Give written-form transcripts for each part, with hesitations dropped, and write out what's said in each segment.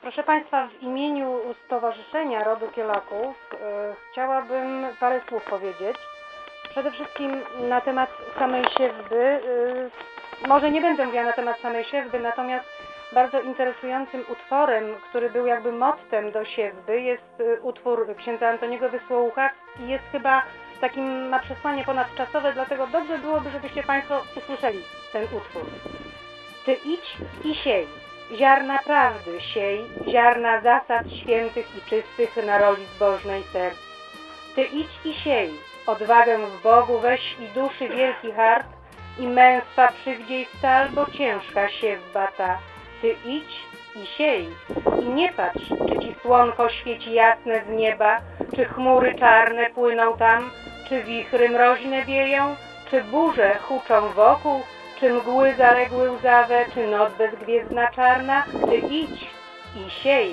Proszę Państwa, w imieniu Stowarzyszenia Rodu Kielaków chciałabym parę słów powiedzieć. Przede wszystkim na temat samej siewby. Może nie będę mówiła na temat samej siewby, natomiast bardzo interesującym utworem, który był jakby mottem do siewby, jest utwór księdza Antoniego Wysłołucha i jest chyba takim, ma przesłanie ponadczasowe, dlatego dobrze byłoby, żebyście Państwo usłyszeli ten utwór. Ty idź i siej, ziarna prawdy siej, ziarna zasad świętych i czystych na roli zbożnej serc. Ty idź i siej, odwagę w Bogu weź i duszy wielki hart i męstwa przywdziej stal, bo ciężka siewba ta. Ty idź i siej i nie patrz, czy ci słonko świeci jasne z nieba, czy chmury czarne płyną tam, czy wichry mroźne wieją, czy burze huczą wokół, czy mgły zaległy łzawe, czy noc bezgwiezdna czarna. Ty idź i siej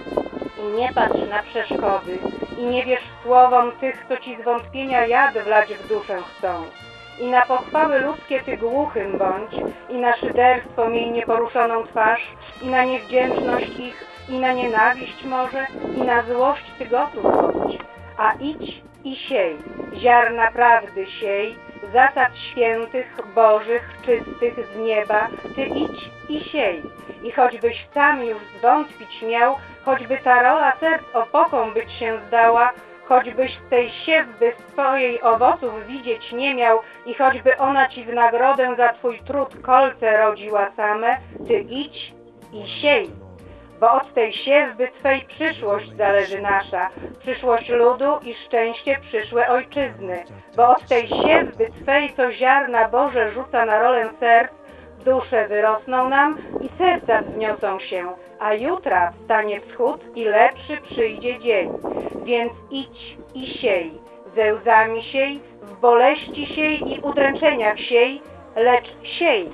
i nie patrz na przeszkody i nie wierz słowom tych, co ci z wątpienia jad wlać w duszę chcą. I na pochwały ludzkie ty głuchym bądź, i na szyderstwo miej nieporuszoną twarz, i na niewdzięczność ich, i na nienawiść może, i na złość ty gotów bądź. A idź i siej, ziarna prawdy siej, zasad świętych, bożych, czystych z nieba. Ty idź i siej. I choćbyś sam już zwątpić miał, choćby ta rola serc opoką być się zdała, choćbyś z tej siewby swojej owoców widzieć nie miał i choćby ona ci w nagrodę za twój trud kolce rodziła same, ty idź i siej. Bo od tej siewby twej przyszłość zależy nasza, przyszłość ludu i szczęście przyszłe ojczyzny. Bo od tej siewby twej, co ziarna Boże rzuca na rolę serc, dusze wyrosną nam i serca wzniosą się, a jutra wstanie wschód i lepszy przyjdzie dzień. Więc idź i siej, ze łzami siej, w boleści siej i udręczeniach siej, lecz siej.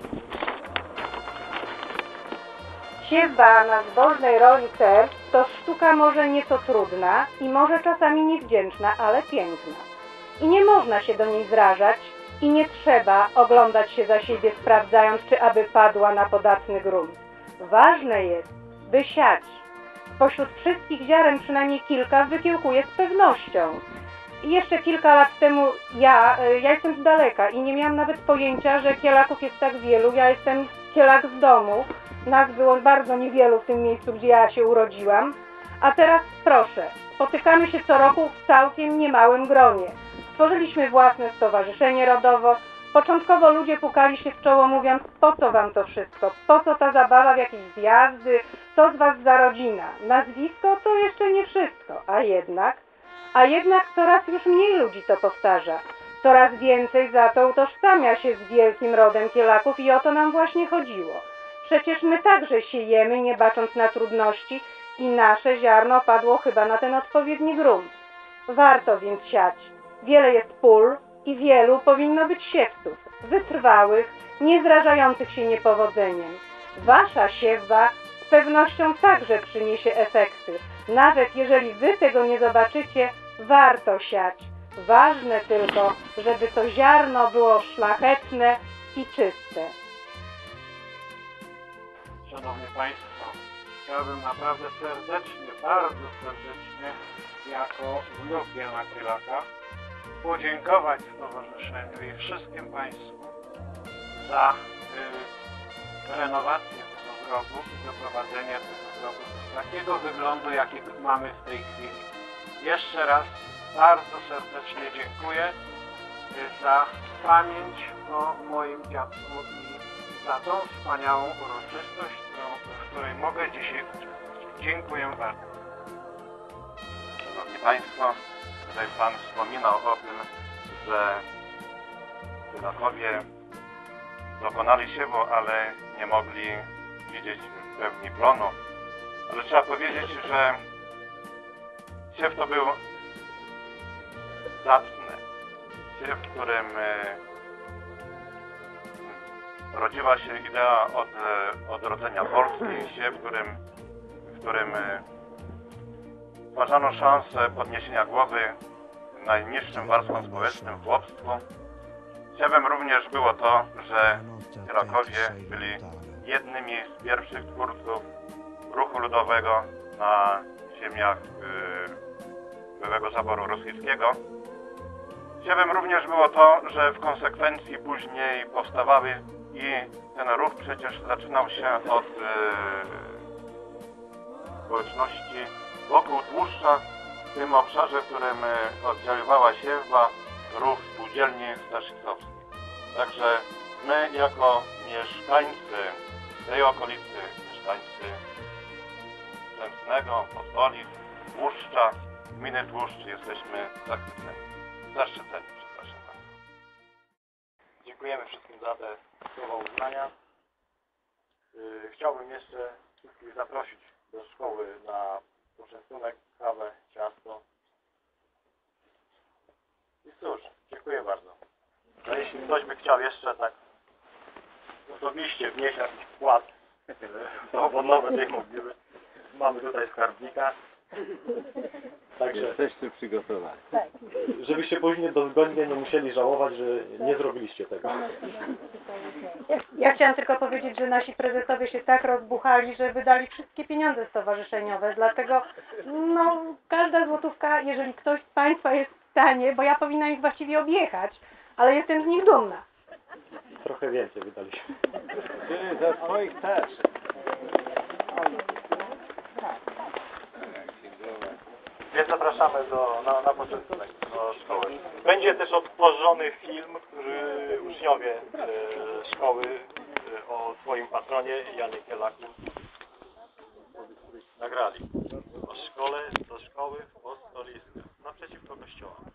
Siewba na zbożnej roli serc to sztuka może nieco trudna i może czasami niewdzięczna, ale piękna. I nie można się do niej zrażać i nie trzeba oglądać się za siebie, sprawdzając, czy aby padła na podatny grunt. Ważne jest, by siać. Spośród wszystkich ziaren przynajmniej kilka wykiełkuje z pewnością. I jeszcze kilka lat temu ja jestem z daleka i nie miałam nawet pojęcia, że Kielaków jest tak wielu. Ja jestem Kielak z domu. Nas było bardzo niewielu w tym miejscu, gdzie ja się urodziłam. A teraz proszę, spotykamy się co roku w całkiem niemałym gronie. Stworzyliśmy własne stowarzyszenie rodowo. Początkowo ludzie pukali się w czoło, mówiąc, po co wam to wszystko, po co ta zabawa w jakieś zjazdy, co z was za rodzina. Nazwisko to jeszcze nie wszystko, a jednak coraz już mniej ludzi to powtarza. Coraz więcej za to utożsamia się z wielkim rodem Kielaków i o to nam właśnie chodziło. Przecież my także siejemy, nie bacząc na trudności i nasze ziarno padło chyba na ten odpowiedni grunt. Warto więc siać. Wiele jest pól i wielu powinno być siewców, wytrwałych, nie zrażających się niepowodzeniem. Wasza siewba z pewnością także przyniesie efekty. Nawet jeżeli wy tego nie zobaczycie, warto siać. Ważne tylko, żeby to ziarno było szlachetne i czyste. Szanowni Państwo, chciałbym naprawdę serdecznie, bardzo serdecznie, jako wnuk Jana Kielaka, podziękować Stowarzyszeniu i wszystkim Państwu za renowację tego grobu i doprowadzenie tego grobu do takiego wyglądu, jaki mamy w tej chwili. Jeszcze raz bardzo serdecznie dziękuję za pamięć o moim dziadku i za tą wspaniałą uroczystość, w której mogę dzisiaj uczestniczyć. Dziękuję bardzo. Szanowni Państwo, tutaj Pan wspominał o tym, że Kielakowie dokonali siewu, ale nie mogli widzieć w pełni plonu. Ale trzeba powiedzieć, że siew to był zacny siew, w którym rodziła się idea odrodzenia Polski, siew, w którym stwarzano szansę podniesienia głowy najniższym warstwom społecznym, chłopstwu. Siewem również było to, że Kielakowie byli jednymi z pierwszych twórców ruchu ludowego na ziemiach byłego zaboru rosyjskiego. Ciebem również było to, że w konsekwencji później powstawały i ten ruch przecież zaczynał się od społeczności wokół Tłuszcza, w tym obszarze, w którym oddziaływała siewa, ruch spółdzielni staszickowskich. Także my jako mieszkańcy tej okolicy, mieszkańcy Częsnego, Pospolic, Tłuszcza, gminy Tłuszcz jesteśmy zaszczyceni, przepraszam bardzo. Dziękujemy wszystkim za te słowa uznania. Chciałbym jeszcze wszystkich zaprosić do szkoły na poczęstunek, kawę, ciasto. I cóż, dziękuję bardzo. A jeśli ktoś by chciał jeszcze tak osobiście wnieść jakiś wkład w odnowę tej mogiły, mamy tutaj skarbnika. Także Jesteście przygotowani. żebyście później dozgodnie nie musieli żałować, że nie zrobiliście tego. Ja chciałam tylko powiedzieć, że nasi prezesowie się tak rozbuchali, że wydali wszystkie pieniądze stowarzyszeniowe, dlatego no, każda złotówka, jeżeli ktoś z Państwa jest w stanie, bo ja powinnam ich właściwie objechać, ale jestem z nich dumna. Trochę więcej wydaliśmy. Czyli za swoich też. Więc zapraszamy na poczęstunek do szkoły. Będzie też odtworzony film, który uczniowie szkoły o swoim patronie Janie Kielaku nagrali. O szkole do szkoły w Postolisku, naprzeciwko kościoła.